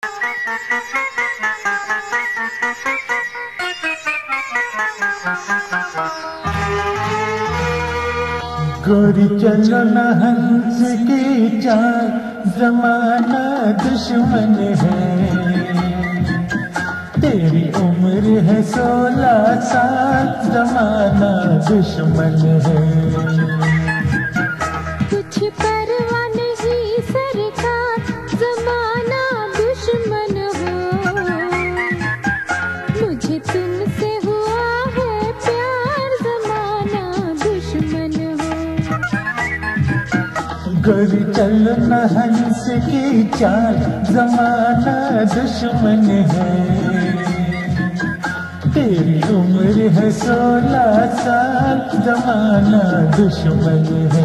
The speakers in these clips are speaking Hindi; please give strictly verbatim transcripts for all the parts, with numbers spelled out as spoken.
गोरी चलो न हंस की चाल, जमाना दुश्मन है। तेरी उम्र है सोलह साल, जमाना दुश्मन है। कुछ परवाह नहीं सरकार, जमाना दुश्मन हो। मुझे तुमसे हुआ है प्यार, जमाना दुश्मन हो। गोरी चलो न हंस की चाल, जमाना दुश्मन है। तेरी उम्र है सोलह साल, जमाना दुश्मन है।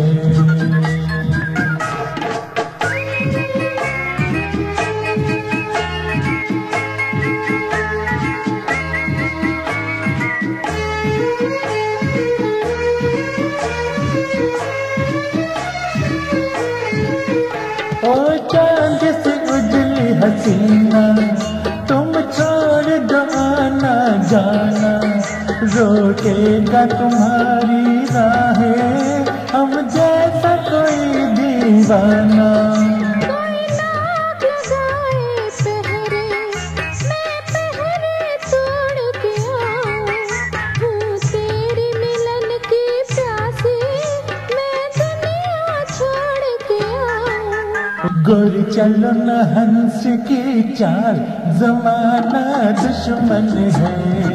ओ चांद से उजली हसीना, तुम छोड़ दो आना जाना। रोकेगा तुम्हारी राहें, हम जैसा कोई दीवाना। कोई नाक लगाए पहरे, मैं पहरे तोड़ के आऊं। हूँ तेरी मिलन की प्यासी, मैं दुनिया छोड़ के आऊं। गोरी चलो न हंस की चाल, जमाना दुश्मन है।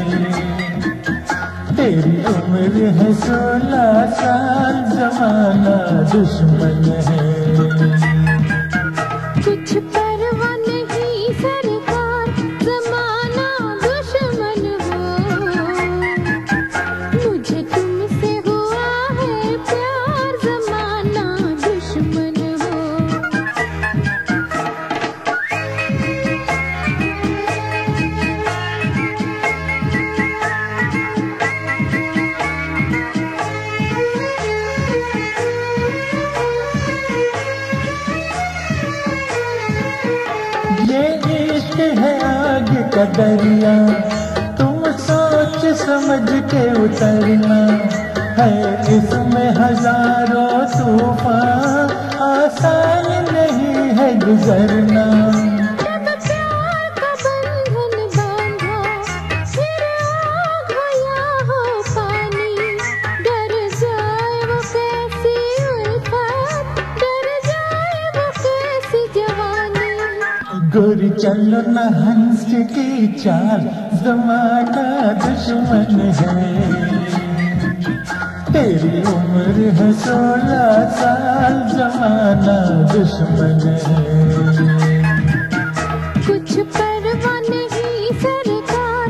तेरी उम्र है सोलह साल, जमाना दुश्मन है। कुछ परवाह नहीं सरकार, जमाना दुश्मन हो। मुझे तुमसे हुआ है प्यार, जमाना दुश्मन हो। ये इश्क है आग का दरिया, तुम सोच समझ के उतरना। है इसमें हजारों तूफान, आसान नहीं है गुजरना। जब प्यार का बंधन बांधा, फिर आग हो या हो पानी। डर जाए वो कैसी उल्फत, डर जाए वो कैसी जवानी। गोरी चलो न हंस की चाल, जमाना दुश्मन है। तेरी उम्र है सोलह साल, जमाना दुश्मन है। कुछ परवाह नहीं सरकार,